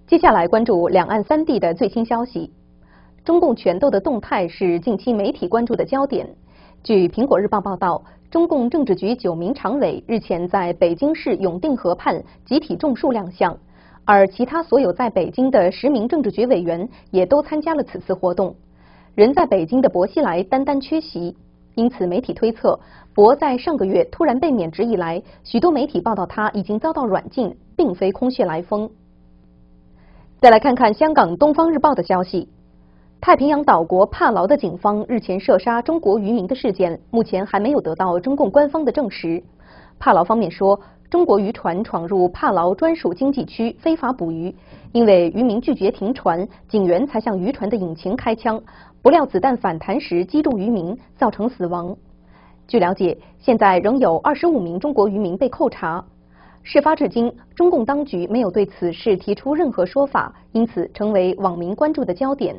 接下来关注两岸三地的最新消息。中共权斗的动态是近期媒体关注的焦点。据苹果日报报道，中共政治局9名常委日前在北京市永定河畔集体种树亮相，而其他所有在北京的10名政治局委员也都参加了此次活动。人在北京的薄熙来单单缺席，因此媒体推测，薄在上个月突然被免职以来，许多媒体报道他已经遭到软禁，并非空穴来风。再来看看香港《东方日报》的消息，太平洋岛国帕劳的警方日前射杀中国渔民的事件，目前还没有得到中共官方的证实。帕劳方面说，中国渔船闯入帕劳专属经济区非法捕鱼，因为渔民拒绝停船，警员才向渔船的引擎开枪，不料子弹反弹时击中渔民，造成死亡。据了解，现在仍有25名中国渔民被扣查。事发至今，中共当局没有对此事提出任何说法，因此成为网民关注的焦点。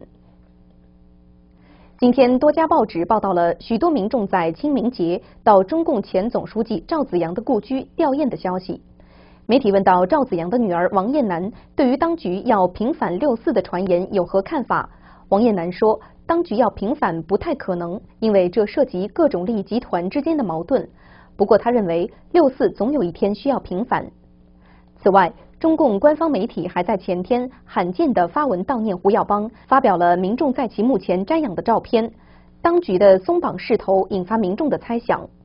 今天，多家报纸报道了许多民众在清明节到中共前总书记赵紫阳的故居吊唁的消息。媒体问到赵紫阳的女儿王艳楠对于当局要平反6·4的传言有何看法，王艳楠说，当局要平反不太可能，因为这涉及各种利益集团之间的矛盾。不过，他认为6·4总有一天需要平反。此外，中共官方媒体还在前天罕见地发文悼念胡耀邦，发表了民众在其墓前瞻仰的照片。当局的松绑势头引发民众的猜想。